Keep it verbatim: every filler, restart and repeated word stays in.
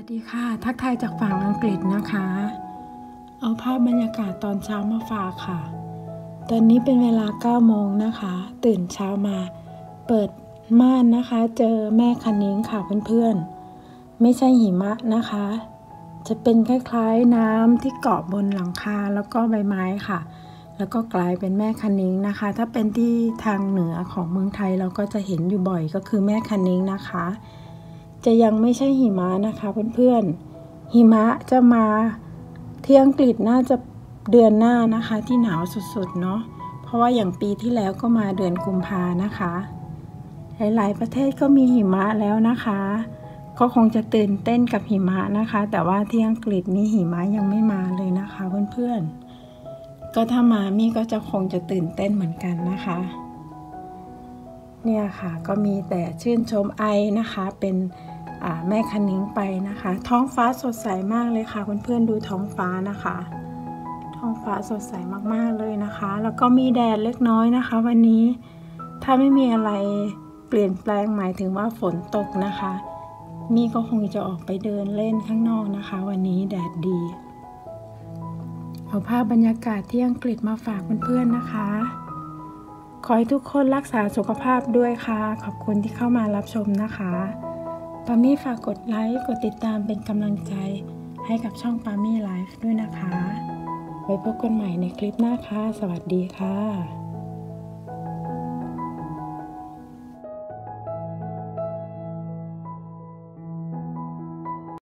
ดีค่ะทักทายจากฝั่งอังกฤษนะคะเอาภาพบรรยากาศตอนเช้ามาฝากค่ะตอนนี้เป็นเวลาเก้าโมงนะคะตื่นเช้ามาเปิดม่านนะคะเจอแม่คะนิ้งค่ะเพื่อนๆไม่ใช่หิมะนะคะจะเป็นคล้ายๆน้ำที่เกาะบนหลังคาแล้วก็ใบไม้ค่ะแล้วก็กลายเป็นแม่คะนิ้งนะคะถ้าเป็นที่ทางเหนือของเมืองไทยเราก็จะเห็นอยู่บ่อยก็คือแม่คะนิ้งนะคะจะยังไม่ใช่หิมะนะคะเพื่อนๆหิมะจะมาที่อังกฤษน่าจะเดือนหน้านะคะที่หนาวสุดๆเนาะเพราะว่าอย่างปีที่แล้วก็มาเดือนกุมภานะคะหลายๆประเทศก็มีหิมะแล้วนะคะก็คงจะตื่นเต้นกับหิมะนะคะแต่ว่าที่อังกฤษนี่หิมะยังไม่มาเลยนะคะเพื่อนๆก็ถ้ามามี่ก็จะคงจะตื่นเต้นเหมือนกันนะคะเนี่ยค่ะก็มีแต่ชื่นชมไอนะคะเป็นแม่คะนิ้งไปนะคะท้องฟ้าสดใสมากเลยค่ะเพื่อนๆดูท้องฟ้านะคะท้องฟ้าสดใสมากๆเลยนะคะแล้วก็มีแดดเล็กน้อยนะคะวันนี้ถ้าไม่มีอะไรเปลี่ยนแปลงหมายถึงว่าฝนตกนะคะมี่ก็คงจะออกไปเดินเล่นข้างนอกนะคะวันนี้แดดดีเอาภาพบรรยากาศที่อังกฤษมาฝากเพื่อนๆนะคะขอให้ทุกคนรักษาสุขภาพด้วยค่ะขอบคุณที่เข้ามารับชมนะคะปามี่ฝากกดไลค์กดติดตามเป็นกำลังใจให้กับช่องปามี่ไลฟ์ด้วยนะคะไว้พบกันใหม่ในคลิปหน้าค่ะสวัสดีค่ะ